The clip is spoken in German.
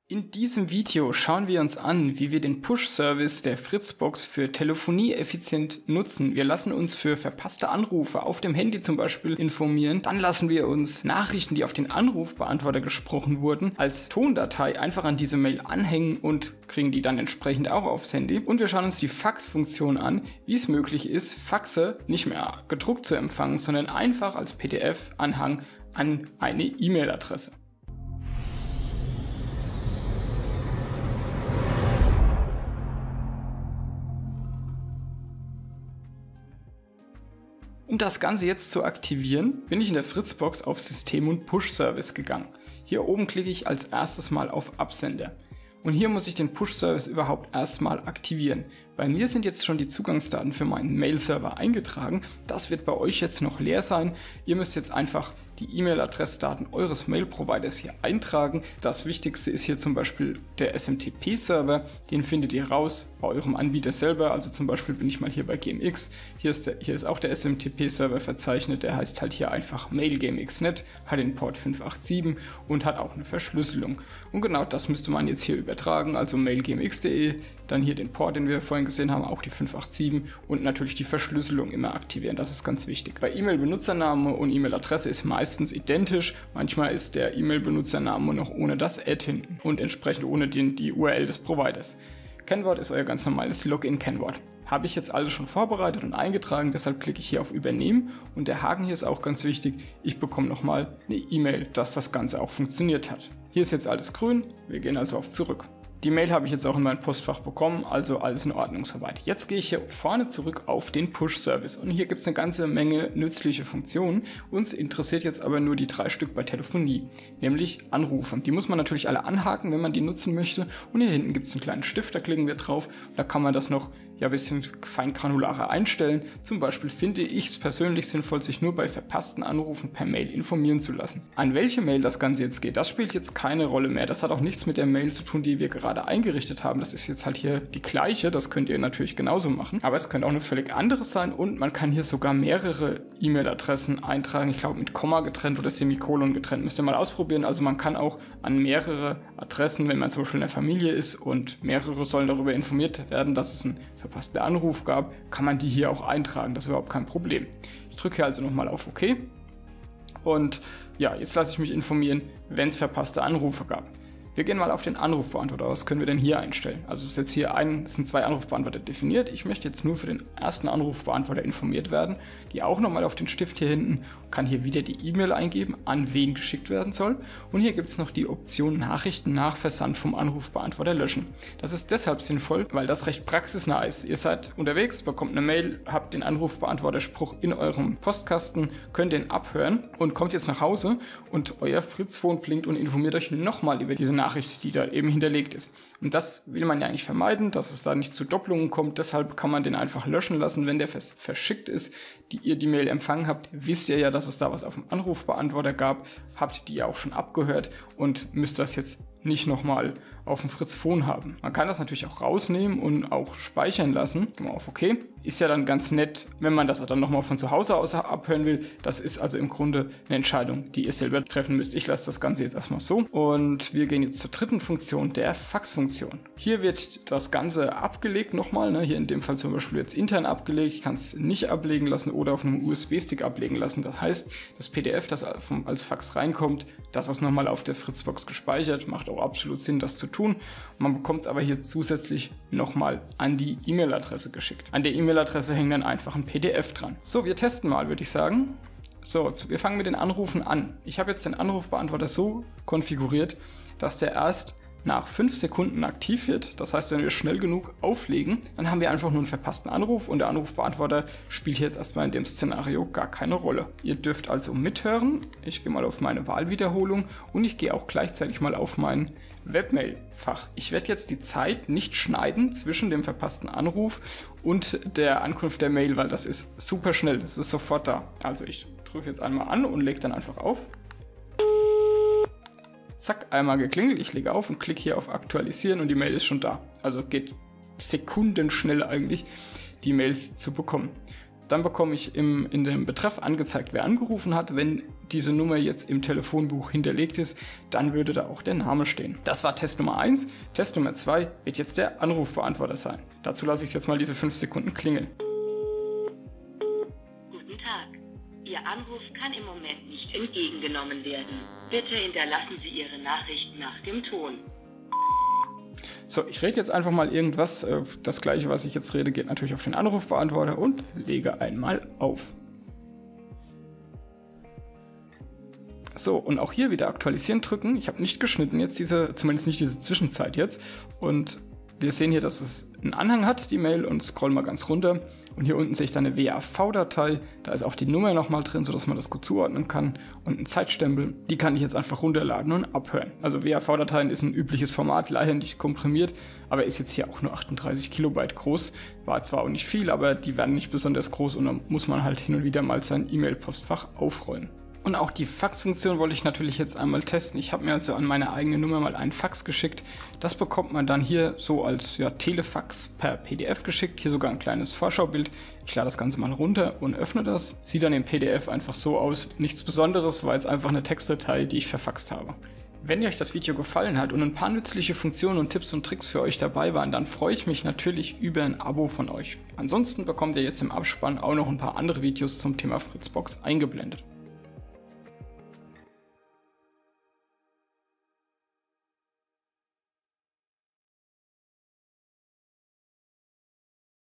In diesem Video schauen wir uns an, wie wir den Push-Service der Fritzbox für Telefonie effizient nutzen. Wir lassen uns für verpasste Anrufe auf dem Handy zum Beispiel informieren. Dann lassen wir uns Nachrichten, die auf den Anrufbeantworter gesprochen wurden, als Tondatei einfach an diese Mail anhängen und kriegen die dann entsprechend auch aufs Handy. Und wir schauen uns die Fax-Funktion an, wie es möglich ist, Faxe nicht mehr gedruckt zu empfangen, sondern einfach als PDF-Anhang an eine E-Mail-Adresse. Um das Ganze jetzt zu aktivieren, bin ich in der Fritzbox auf System und Push-Service gegangen. Hier oben klicke ich als erstes mal auf Absender. Und hier muss ich den Push-Service überhaupt erstmal aktivieren. Bei mir sind jetzt schon die Zugangsdaten für meinen Mail-Server eingetragen. Das wird bei euch jetzt noch leer sein. Ihr müsst jetzt einfach die E-Mail-Adressdaten eures Mail-Providers hier eintragen. Das Wichtigste ist hier zum Beispiel der SMTP-Server. Den findet ihr raus bei eurem Anbieter selber. Also zum Beispiel bin ich mal hier bei GMX. Hier ist auch der SMTP-Server verzeichnet. Der heißt halt hier einfach MailGMX.net, hat den Port 587 und hat auch eine Verschlüsselung. Und genau das müsste man jetzt hier übertragen. Also mailgmx.de, dann hier den Port, den wir vorhin gesehen haben, auch die 587 und natürlich die Verschlüsselung immer aktivieren. Das ist ganz wichtig. Bei E-Mail-Benutzername und E-Mail-Adresse ist meistens identisch. Manchmal ist der E-Mail-Benutzername noch ohne das Add hinten und entsprechend ohne die URL des Providers. Kennwort ist euer ganz normales Login-Kennwort. Habe ich jetzt alles schon vorbereitet und eingetragen, deshalb klicke ich hier auf Übernehmen und der Haken hier ist auch ganz wichtig. Ich bekomme nochmal eine E-Mail, dass das Ganze auch funktioniert hat. Hier ist jetzt alles grün, wir gehen also auf Zurück. Die Mail habe ich jetzt auch in mein Postfach bekommen, also alles in Ordnung soweit. Jetzt gehe ich hier vorne zurück auf den Push-Service und hier gibt es eine ganze Menge nützliche Funktionen. Uns interessiert jetzt aber nur die 3 Stück bei Telefonie, nämlich Anrufe. Die muss man natürlich alle anhaken, wenn man die nutzen möchte. Und hier hinten gibt es einen kleinen Stift, da klicken wir drauf. Da kann man das noch ein bisschen feingranularer einstellen. Zum Beispiel finde ich es persönlich sinnvoll, sich nur bei verpassten Anrufen per Mail informieren zu lassen. An welche Mail das Ganze jetzt geht, das spielt jetzt keine Rolle mehr. Das hat auch nichts mit der Mail zu tun, die wir gerade eingerichtet haben. Das ist jetzt halt hier die gleiche, das könnt ihr natürlich genauso machen. Aber es könnte auch eine völlig andere sein und man kann hier sogar mehrere E-Mail-Adressen eintragen. Ich glaube mit Komma getrennt oder Semikolon getrennt. Müsst ihr mal ausprobieren. Also man kann auch an mehrere Adressen, wenn man zum Beispiel in der Familie ist und mehrere sollen darüber informiert werden, dass es ein verpasster Anruf gab, kann man die hier auch eintragen. Das ist überhaupt kein Problem. Ich drücke hier also nochmal auf OK. Und ja, jetzt lasse ich mich informieren, wenn es verpasste Anrufe gab. Wir gehen mal auf den Anrufbeantworter. Was können wir denn hier einstellen? Also es ist jetzt hier es sind 2 Anrufbeantworter definiert. Ich möchte jetzt nur für den ersten Anrufbeantworter informiert werden. Gehe auch nochmal auf den Stift hier hinten, kann hier wieder die E-Mail eingeben, an wen geschickt werden soll. Und hier gibt es noch die Option Nachrichten nach Versand vom Anrufbeantworter löschen. Das ist deshalb sinnvoll, weil das recht praxisnah ist. Ihr seid unterwegs, bekommt eine Mail, habt den Anrufbeantworterspruch in eurem Postkasten, könnt den abhören und kommt jetzt nach Hause und euer Fritzphone blinkt und informiert euch nochmal über diese Nachricht, die da eben hinterlegt ist. Und das will man ja eigentlich vermeiden, dass es da nicht zu Doppelungen kommt. Deshalb kann man den einfach löschen lassen, wenn der verschickt ist, ihr die Mail empfangen habt. Wisst ihr ja, dass es da was auf dem Anrufbeantworter gab, habt die ja auch schon abgehört und müsst das jetzt nicht nochmal auf dem Fritzphone haben. Man kann das natürlich auch rausnehmen und auch speichern lassen. Gehen wir auf OK. Ist ja dann ganz nett, wenn man das dann nochmal von zu Hause aus abhören will. Das ist also im Grunde eine Entscheidung, die ihr selber treffen müsst. Ich lasse das Ganze jetzt erstmal so. Und wir gehen jetzt zur dritten Funktion, der Faxfunktion. Hier wird das Ganze abgelegt nochmal. Ne? Hier in dem Fall zum Beispiel jetzt intern abgelegt. Ich kann es nicht ablegen lassen oder auf einem USB-Stick ablegen lassen. Das heißt, das PDF, das als Fax reinkommt, das ist nochmal auf der Fritzbox gespeichert. Macht auch absolut Sinn, das zu tun. Man bekommt es aber hier zusätzlich nochmal an die E-Mail-Adresse geschickt. An der E-Mail-Adresse hängt dann einfach ein PDF dran. So, wir testen mal, würde ich sagen. So, wir fangen mit den Anrufen an. Ich habe jetzt den Anrufbeantworter so konfiguriert, dass der erst nach 5 Sekunden aktiv wird. Das heißt, wenn wir schnell genug auflegen, dann haben wir einfach nur einen verpassten Anruf und der Anrufbeantworter spielt hier jetzt erstmal in dem Szenario gar keine Rolle. Ihr dürft also mithören. Ich gehe mal auf meine Wahlwiederholung und ich gehe auch gleichzeitig mal auf mein Webmail-Fach. Ich werde jetzt die Zeit nicht schneiden zwischen dem verpassten Anruf und der Ankunft der Mail, weil das ist super schnell, das ist sofort da. Also ich drücke jetzt einmal an und lege dann einfach auf. Zack, einmal geklingelt, ich lege auf und klicke hier auf Aktualisieren und die Mail ist schon da. Also geht sekundenschnell eigentlich, die Mails zu bekommen. Dann bekomme ich in dem Betreff angezeigt, wer angerufen hat. Wenn diese Nummer jetzt im Telefonbuch hinterlegt ist, dann würde da auch der Name stehen. Das war Test Nummer 1. Test Nummer 2 wird jetzt der Anrufbeantworter sein. Dazu lasse ich jetzt mal diese 5 Sekunden klingeln. Guten Tag. Ihr Anruf kann im Moment nicht entgegengenommen werden. Bitte hinterlassen Sie Ihre Nachricht nach dem Ton. So, ich rede jetzt einfach mal irgendwas. Das gleiche, was ich jetzt rede, geht natürlich auf den Anrufbeantworter und lege einmal auf. So, und auch hier wieder aktualisieren drücken. Ich habe nicht geschnitten jetzt zumindest nicht diese Zwischenzeit jetzt. Und wir sehen hier, dass es einen Anhang hat, die Mail, und scroll mal ganz runter. Und hier unten sehe ich dann eine WAV-Datei. Da ist auch die Nummer nochmal drin, sodass man das gut zuordnen kann. Und ein Zeitstempel, die kann ich jetzt einfach runterladen und abhören. Also WAV-Dateien ist ein übliches Format, leider nicht komprimiert, aber ist jetzt hier auch nur 38 Kilobyte groß. War zwar auch nicht viel, aber die werden nicht besonders groß und dann muss man halt hin und wieder mal sein E-Mail-Postfach aufrollen. Und auch die Faxfunktion wollte ich natürlich jetzt einmal testen. Ich habe mir also an meine eigene Nummer mal einen Fax geschickt. Das bekommt man dann hier so als Telefax per PDF geschickt. Hier sogar ein kleines Vorschaubild. Ich lade das Ganze mal runter und öffne das. Sieht dann im PDF einfach so aus. Nichts Besonderes, war jetzt einfach eine Textdatei, die ich verfaxt habe. Wenn euch das Video gefallen hat und ein paar nützliche Funktionen und Tipps und Tricks für euch dabei waren, dann freue ich mich natürlich über ein Abo von euch. Ansonsten bekommt ihr jetzt im Abspann auch noch ein paar andere Videos zum Thema Fritzbox eingeblendet.